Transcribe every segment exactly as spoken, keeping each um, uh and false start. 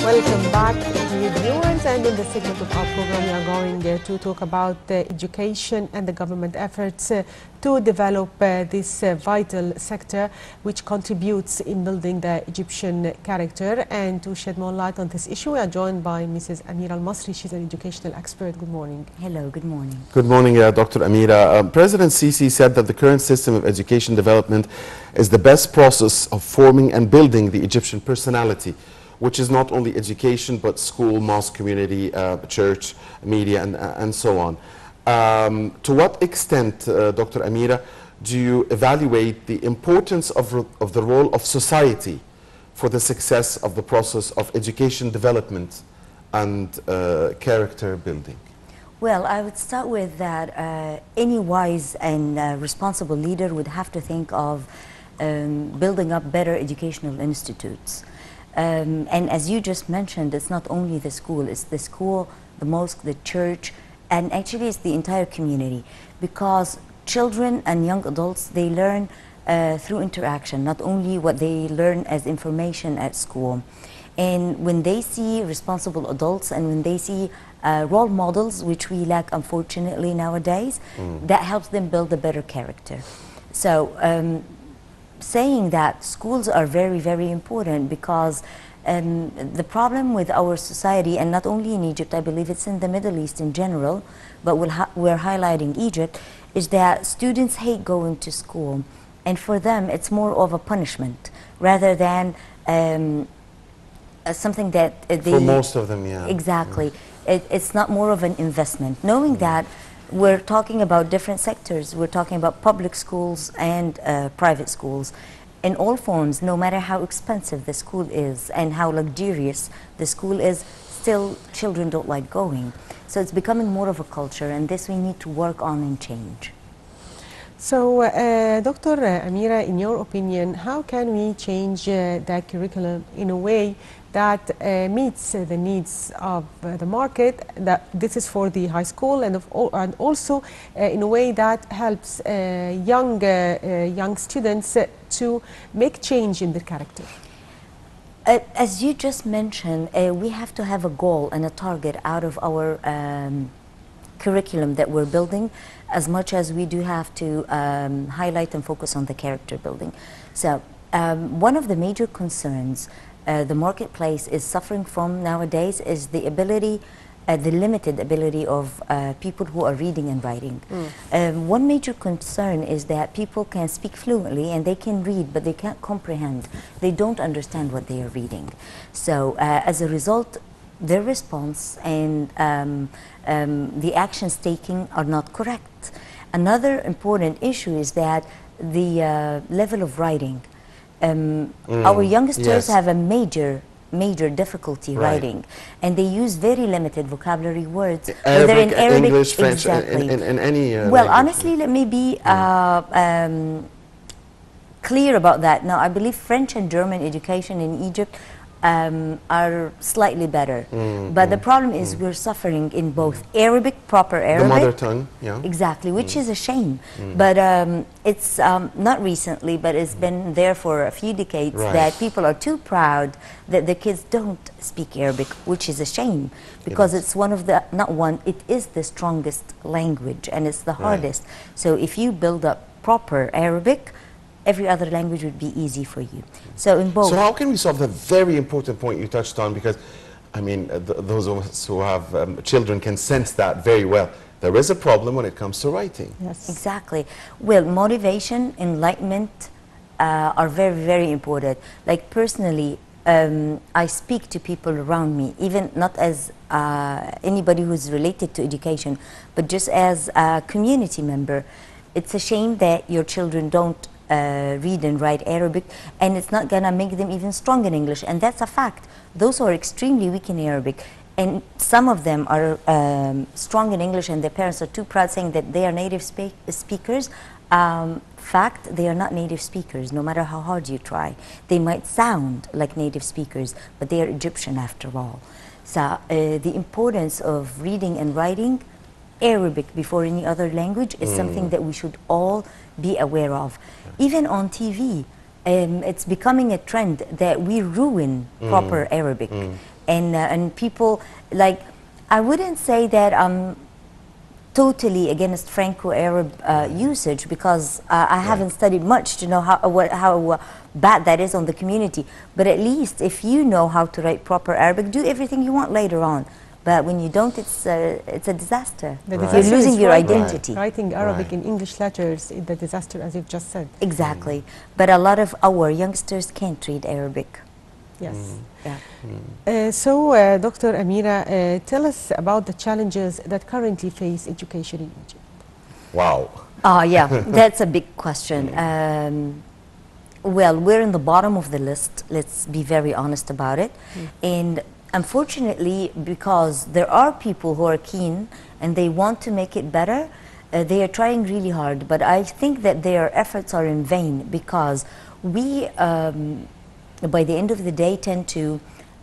Welcome back, dear viewers, and in this segment of our program we are going uh, to talk about uh, education and the government efforts uh, to develop uh, this uh, vital sector which contributes in building the Egyptian character. And to shed more light on this issue we are joined by Missus Amira Al-Masri. She's an educational expert. Good morning. Hello, good morning. Good morning, uh, Doctor Amira. Uh, President Sisi said that the current system of education development is the best process of forming and building the Egyptian personality, which is not only education but school, mosque, community, uh, church, media, and, uh, and so on. Um, to what extent, uh, Doctor Amira, do you evaluate the importance of, of the role of society for the success of the process of education development and uh, character building? Well, I would start with that uh, any wise and uh, responsible leader would have to think of um, building up better educational institutes. Um, and as you just mentioned, it's not only the school, it's the school, the mosque, the church, and actually it's the entire community, because children and young adults, they learn uh, through interaction, not only what they learn as information at school. And when they see responsible adults and when they see uh, role models, which we lack unfortunately nowadays, mm. that helps them build a better character. So um, saying that schools are very, very important, because um, the problem with our society, and not only in Egypt, I believe it's in the Middle East in general, but we'll ha we're highlighting Egypt, is that students hate going to school. And for them, it's more of a punishment rather than um, uh, something that uh, they... For most of them, yeah. Exactly. Yeah. It, it's not more of an investment. Knowing mm. that we're talking about different sectors. We're talking about public schools and uh, private schools. In all forms, no matter how expensive the school is and how luxurious the school is, still children don't like going. So it's becoming more of a culture, and this we need to work on and change. So, uh, Doctor Amira, in your opinion, how can we change uh, the curriculum in a way that uh, meets uh, the needs of uh, the market, that this is for the high school, and, of all, and also uh, in a way that helps uh, young, uh, uh, young students uh, to make change in their character? Uh, as you just mentioned, uh, we have to have a goal and a target out of our um, curriculum that we're building, as much as we do have to um, highlight and focus on the character building. So um, one of the major concerns uh, the marketplace is suffering from nowadays is the ability, uh, the limited ability of uh, people who are reading and writing. Mm. Um, one major concern is that people can speak fluently and they can read, but they can't comprehend. They don't understand what they are reading. So uh, as a result, their response and um, um, the actions taken are not correct. Another important issue is that the uh, level of writing. Um, mm, our youngsters yes. have a major, major difficulty right. writing, and they use very limited vocabulary words. Arabic, in Arabic, English, French, exactly. in, in, in any uh, Well, language. honestly, let me be uh, um, clear about that. Now, I believe French and German education in Egypt Um, are slightly better, mm, but mm, the problem is mm. we're suffering in both Arabic, proper Arabic, the mother tongue, yeah, exactly, which mm. is a shame. Mm. But um, it's um, not recently, but it's mm. been there for a few decades right. that people are too proud that the kids don't speak Arabic, which is a shame, because it it's one of the not one, it is the strongest language and it's the hardest. Right. So if you build up proper Arabic, every other language would be easy for you. So in both. So how can we solve the very important point you touched on? Because, I mean, th those of us who have um, children can sense that very well. There is a problem when it comes to writing. Yes, exactly. Well, motivation, enlightenment uh, are very, very important. Like personally, um, I speak to people around me, even not as uh, anybody who's related to education, but just as a community member. It's a shame that your children don't Uh, read and write Arabic, and it's not gonna make them even strong in English, and that's a fact. Those who are extremely weak in Arabic, and some of them are um, strong in English and their parents are too proud saying that they are native spe speakers. Um, fact, they are not native speakers, no matter how hard you try. They might sound like native speakers, but they are Egyptian after all. So uh, the importance of reading and writing Arabic before any other language is mm. something that we should all be aware of. Even on T V, um, it's becoming a trend that we ruin Mm. proper Arabic. Mm. And, uh, and people, like, I wouldn't say that I'm totally against Franco-Arab uh, usage, because uh, I haven't studied much to know how, uh, what, how uh, bad that is on the community. But at least if you know how to write proper Arabic, do everything you want later on. But when you don't, it's, uh, it's a disaster. The Right. disaster You're losing is your writing- identity. Writing Arabic Right. in English letters is the disaster, as you've just said. Exactly. But a lot of our youngsters can't read Arabic. Yes. Yeah. Uh, so, uh, Doctor Amira, uh, tell us about the challenges that currently face education in Egypt. Wow. Oh, yeah, that's a big question. Um, well, we're in the bottom of the list, let's be very honest about it. And unfortunately, because there are people who are keen and they want to make it better, uh, they are trying really hard. But I think that their efforts are in vain, because we, um, by the end of the day, tend to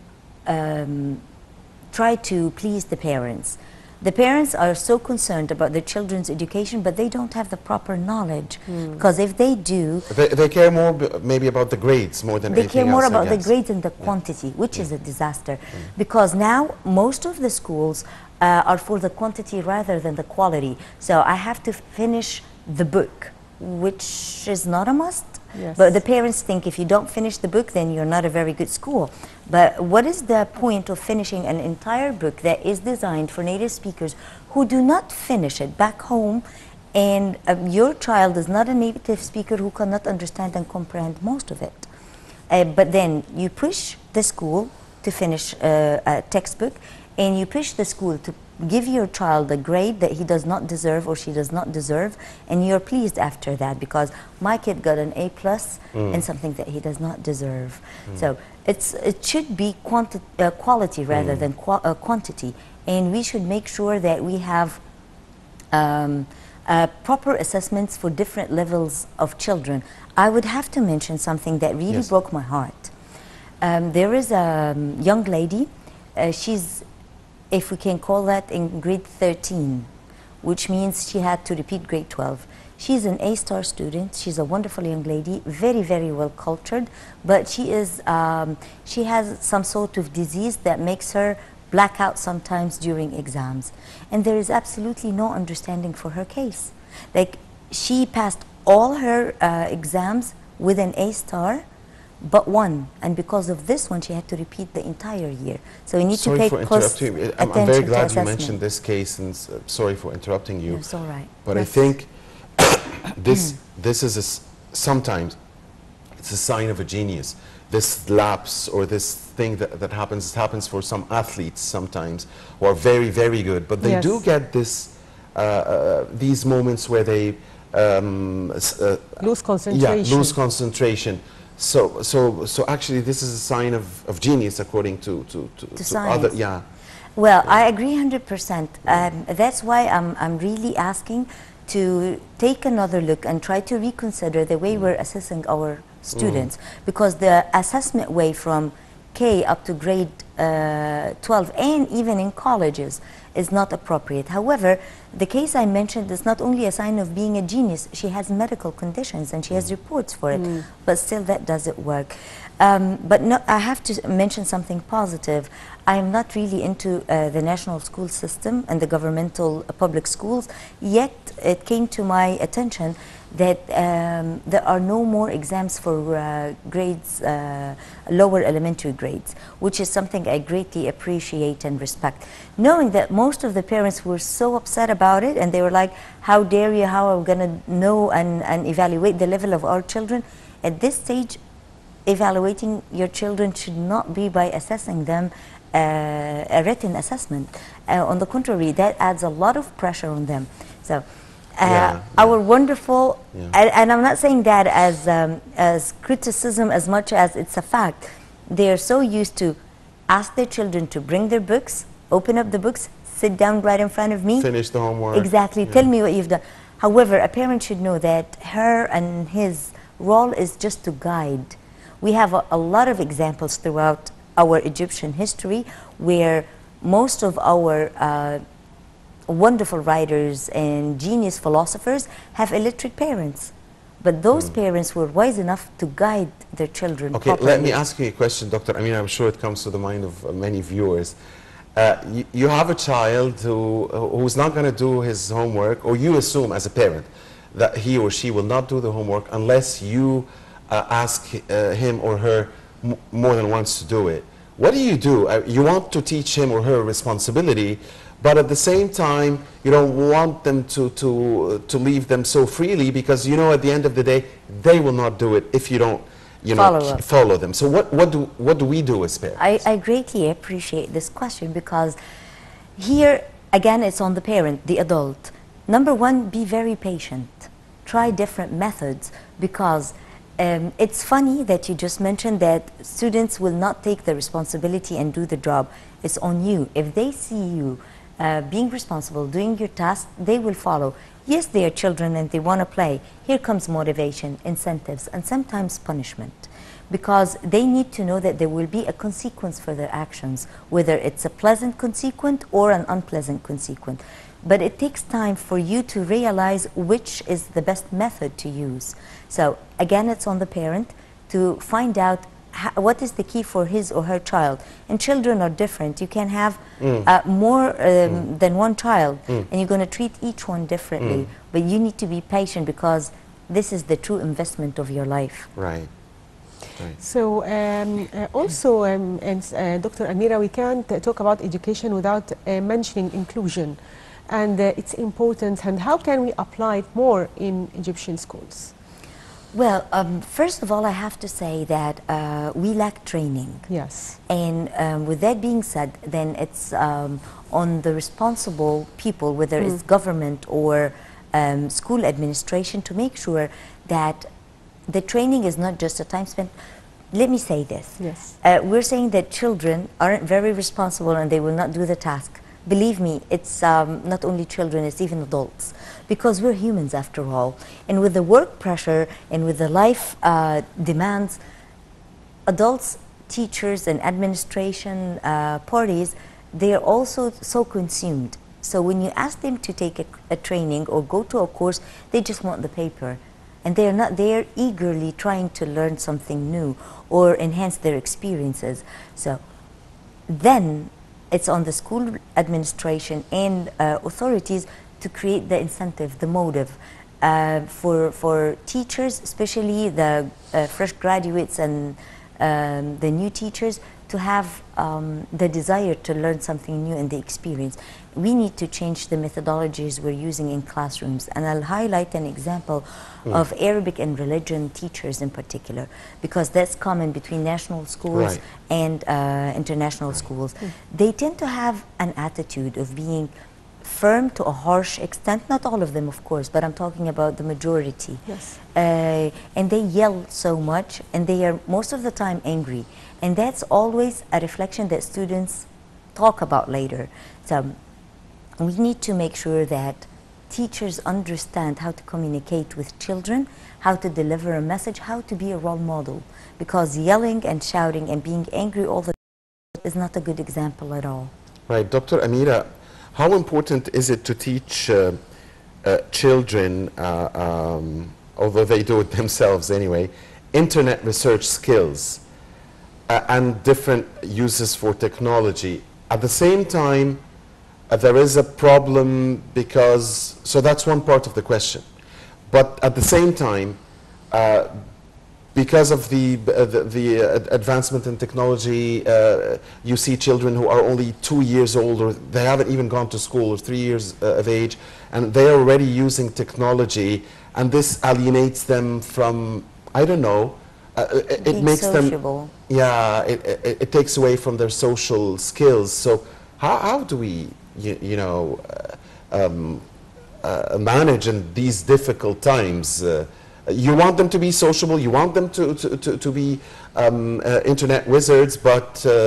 um, try to please the parents. The parents are so concerned about their children's education, but they don't have the proper knowledge. Because if they do, They, they care more b- maybe about the grades more than they anything care more else, I about the guess. grades and the quantity, which is a disaster. Because now most of the schools uh, are for the quantity rather than the quality. So I have to finish the book, which is not a must. Yes. But the parents think if you don't finish the book, then you're not a very good school. But what is the point of finishing an entire book that is designed for native speakers who do not finish it back home, and um, your child is not a native speaker who cannot understand and comprehend most of it? Uh, but then you push the school to finish uh, a textbook, and you push the school to give your child a grade that he does not deserve or she does not deserve, and you're pleased after that because my kid got an A plus in something that he does not deserve. So it's it should be quanti uh, quality rather than qua uh, quantity, and we should make sure that we have um, uh, proper assessments for different levels of children. I would have to mention something that really Yes. broke my heart. Um, there is a um, young lady, uh, she's, if we can call that, in grade thirteen, which means she had to repeat grade twelve. She's an A-star student. She's a wonderful young lady, very, very well cultured, but she is, um, she has some sort of disease that makes her black out sometimes during exams. And there is absolutely no understanding for her case. Like, she passed all her uh, exams with an A-star, but one, and because of this one, she had to repeat the entire year. So we need Sorry to pay for close interrupting you. attention I'm, I'm very to glad you assessment. mentioned this case, and s- uh, sorry for interrupting you. It's all right. But I Yes. think this this is a s sometimes it's a sign of a genius. This lapse or this thing that, that happens happens for some athletes sometimes who are very very good, but they Yes. do get this uh, uh, these moments where they um, s- uh, Lose concentration. yeah, lose concentration. So so so actually this is a sign of, of genius according to to, to, To to other science. yeah. Well, I agree one hundred percent. Um, that's why I'm, I'm really asking to take another look and try to reconsider the way we're assessing our students, because the assessment way from K up to grade uh, twelve and even in colleges is not appropriate. However, the case I mentioned is not only a sign of being a genius, she has medical conditions and she has reports for it, but still that doesn't work. Um, but no, I have to mention something positive. I am not really into uh, the national school system and the governmental uh, public schools, yet it came to my attention that um, there are no more exams for uh, grades, uh, lower elementary grades, which is something I greatly appreciate and respect. Knowing that most of the parents were so upset about it and they were like, how dare you, how are we going to know and, and evaluate the level of our children? At this stage, evaluating your children should not be by assessing them uh, a written assessment. Uh, on the contrary, that adds a lot of pressure on them. So, uh, Yeah, our wonderful, Yeah. and, and I'm not saying that as um, as criticism as much as it's a fact. They are so used to ask their children to bring their books, open up the books, sit down right in front of me. Finish the homework. Exactly. Yeah. Tell me what you've done. However, a parent should know that her and his role is just to guide. We have a, a lot of examples throughout our Egyptian history where most of our uh, wonderful writers and genius philosophers have illiterate parents. But those parents were wise enough to guide their children Okay, properly. let me ask you a question, Doctor I mean, I'm sure it comes to the mind of uh, many viewers. Uh, you, you have a child who, who's not going to do his homework, or you assume as a parent that he or she will not do the homework unless you uh, ask uh, him or her m more than once to do it. What do you do? Uh, you want to teach him or her responsibility, but at the same time, you don't want them to, to, uh, to leave them so freely, because you know at the end of the day, they will not do it if you don't you know, Follow up. follow them. So what, what, do, what do we do as parents? I, I greatly appreciate this question, because here, again, it's on the parent, the adult. Number one, be very patient. Try different methods, because um, it's funny that you just mentioned that students will not take the responsibility and do the job. It's on you. If they see you uh, being responsible, doing your task, they will follow. Yes, they are children and they want to play. Here comes motivation, incentives, and sometimes punishment, because they need to know that there will be a consequence for their actions, whether it's a pleasant consequence or an unpleasant consequence. But it takes time for you to realize which is the best method to use. So again, it's on the parent to find out how, what is the key for his or her child. And children are different. You can have mm. uh, more um, mm. than one child, mm. and you're going to treat each one differently. Mm. But you need to be patient, because this is the true investment of your life. Right. Right. So um, uh, also, um, and uh, Doctor Amira, we can't uh, talk about education without uh, mentioning inclusion and uh, its importance, and how can we apply it more in Egyptian schools? Well, um, first of all, I have to say that uh, we lack training. Yes. And um, with that being said, then it's um, on the responsible people, whether mm. it's government or um, school administration, to make sure that the training is not just a time spent. Let me say this. Yes. Uh, we're saying that children aren't very responsible and they will not do the task. Believe me, it's um, not only children, it's even adults, because we're humans after all. And with the work pressure and with the life uh, demands, adults, teachers and administration uh, parties, they are also so consumed. So when you ask them to take a, a training or go to a course, they just want the paper. And they are not there eagerly trying to learn something new or enhance their experiences. So then it's on the school administration and uh, authorities to create the incentive, the motive uh, for, for teachers, especially the uh, fresh graduates and um, the new teachers, to have um, the desire to learn something new and the experience. We need to change the methodologies we're using in classrooms, and I'll highlight an example mm. of Arabic and religion teachers in particular, because that's common between national schools right. and uh, international schools. Mm. They tend to have an attitude of being firm to a harsh extent, not all of them of course, but I'm talking about the majority. Yes. Uh, and they yell so much, and they are most of the time angry, and that's always a reflection that students talk about later. So we need to make sure that teachers understand how to communicate with children, how to deliver a message, how to be a role model, because yelling and shouting and being angry all the time is not a good example at all. Right. Doctor Amira, how important is it to teach uh, uh, children, uh, um, although they do it themselves anyway, internet research skills uh, and different uses for technology? At the same time, uh, there is a problem because, so that's one part of the question. But at the same time, uh, because of the, uh, the, the uh, advancement in technology, uh, you see children who are only two years old, or they haven't even gone to school, or three years uh, of age, and they are already using technology, and this alienates them from, I don't know, uh, it, it makes sociable. them, yeah, it, it, it takes away from their social skills. So how, how do we, you, you know, uh, um, uh, manage in these difficult times? Uh, You want them to be sociable, you want them to, to, to, to be um, uh, internet wizards, but uh,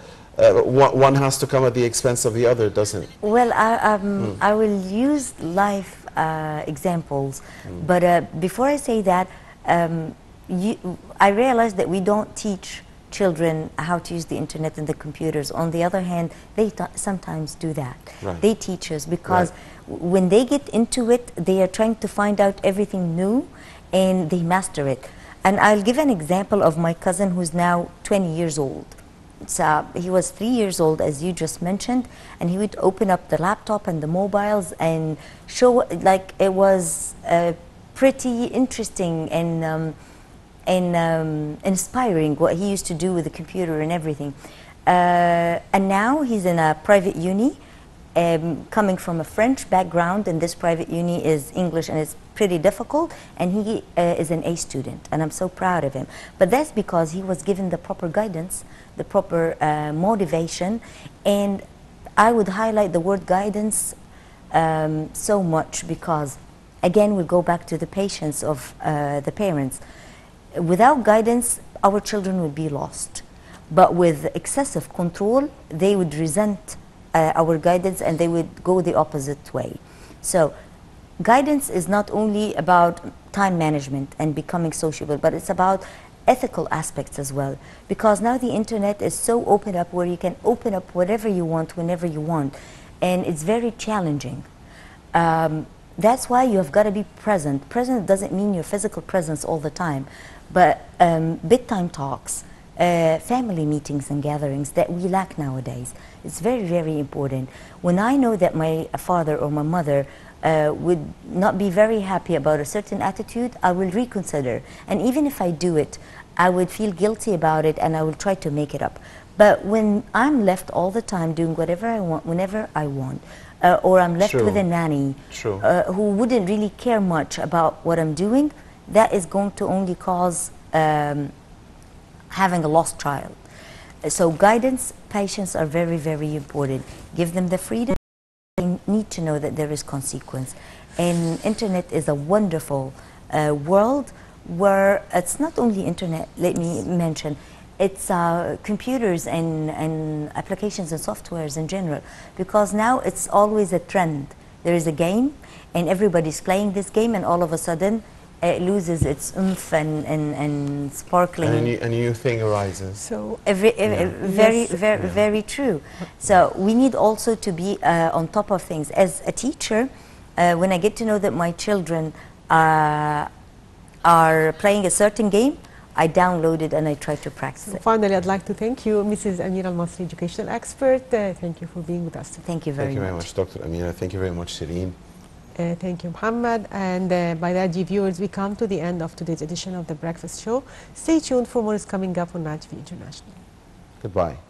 uh, one has to come at the expense of the other, doesn't it? Well, I, um, Mm. I will use life uh, examples, Mm. but uh, before I say that, um, you, I realize that we don't teach children how to use the internet and the computers. On the other hand, they t sometimes do that. Right. They teach us, because Right. when they get into it, they are trying to find out everything new, and they master it. And I'll give an example of my cousin who's now twenty years old. So he was three years old, as you just mentioned, and he would open up the laptop and the mobiles and show, like, it was uh, pretty interesting and um, and um, inspiring what he used to do with the computer and everything. Uh, and now he's in a private uni, um, coming from a French background, and this private uni is English and it's pretty difficult, and he uh, is an A student, and I'm so proud of him. But that's because he was given the proper guidance, the proper uh, motivation, and I would highlight the word guidance um, so much because, again, we go back to the patience of uh, the parents. Without guidance, our children would be lost. But with excessive control, they would resent uh, our guidance and they would go the opposite way. So guidance is not only about time management and becoming sociable, but it's about ethical aspects as well. Because now the internet is so open up where you can open up whatever you want, whenever you want. And it's very challenging. Um, that's why you have got to be present. Present doesn't mean your physical presence all the time, but um, bedtime talks, uh, family meetings and gatherings that we lack nowadays. It's very, very important. When I know that my father or my mother uh, would not be very happy about a certain attitude, I will reconsider. And even if I do it, I would feel guilty about it and I will try to make it up. But when I'm left all the time doing whatever I want, whenever I want, uh, or I'm left True. with a nanny True. uh, who wouldn't really care much about what I'm doing, that is going to only cause um, having a lost child. So guidance, patience are very, very important. Give them the freedom. They need to know that there is consequence. And internet is a wonderful uh, world where it's not only internet, let me mention, it's uh, computers and, and applications and softwares in general. Because now it's always a trend. There is a game and everybody's playing this game and all of a sudden it loses its oomph and, and, and sparkling. And a new, a new thing arises. So Every, every, Yeah. very, Yes. very, Yeah. very true. So we need also to be uh, on top of things. As a teacher, uh, when I get to know that my children uh, are playing a certain game, I download it and I try to practice it. finally, I'd like to thank you, Missus Amira Al-Masri, educational expert. Uh, thank you for being with us today. Thank you very Thank you much. very much, Doctor Amira. Thank you very much, Shireen. Uh, thank you, Muhammad. And uh, by that, dear viewers, we come to the end of today's edition of The Breakfast Show. Stay tuned for more is coming up on Raj T V International. Goodbye.